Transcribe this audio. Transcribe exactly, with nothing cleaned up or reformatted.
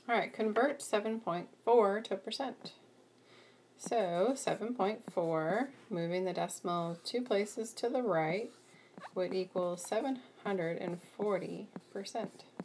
All right, convert seven point four to percent. So seven point four, moving the decimal two places to the right, would equal seven hundred forty percent.